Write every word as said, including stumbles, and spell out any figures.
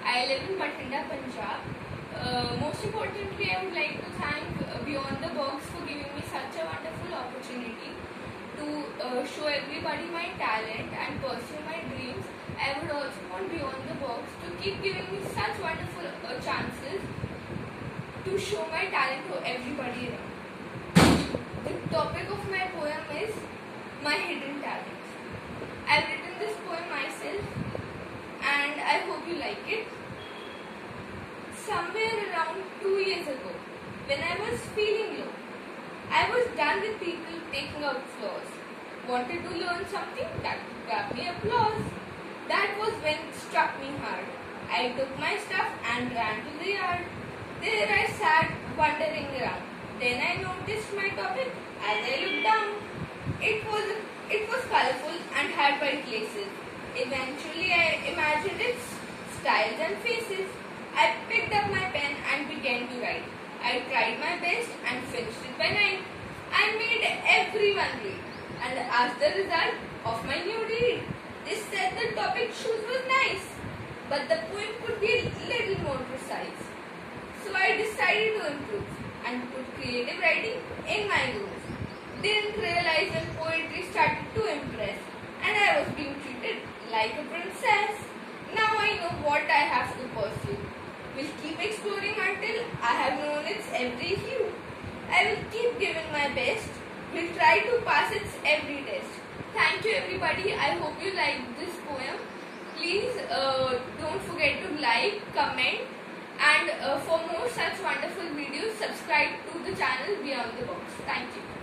I live in Bathinda, Punjab. Uh, most importantly, I would like to thank uh, Beyond the Box for giving me such a wonderful opportunity to uh, show everybody my talent and pursue my dreams. I would also want Beyond the Box to keep giving me such wonderful uh, chances to show my talent to everybody around. The topic of my poem is My Hidden Talents. I've written this poem myself and I hope you like it. Somewhere around two years ago, when I was feeling low, I was done with people taking out flaws. Wanted to learn something that would grab me applause. That was when it struck me hard. I took my stuff and ran to the yard. There I sat wandering around. Then I noticed my topic as I looked down. It was it was colorful and had bright laces. Eventually I imagined its styles and faces. I picked up my pen and began to write. I tried my best and finished it by night. I made everyone read and asked the result of my new read. They said the topic choose was nice, but the poem could be a little more precise. So I decided to improve and put creative writing in my goals. Didn't realize when poetry started to impress and I was being treated like a princess. Now I know what I have to pursue. Will keep exploring until I have known its every hue. I will keep giving my best. Will try to pass its every test. Thank you everybody. I hope you liked this poem. Please uh, don't forget to like, comment, and uh, for more such wonderful videos, subscribe to the channel Beyond the Box. Thank you.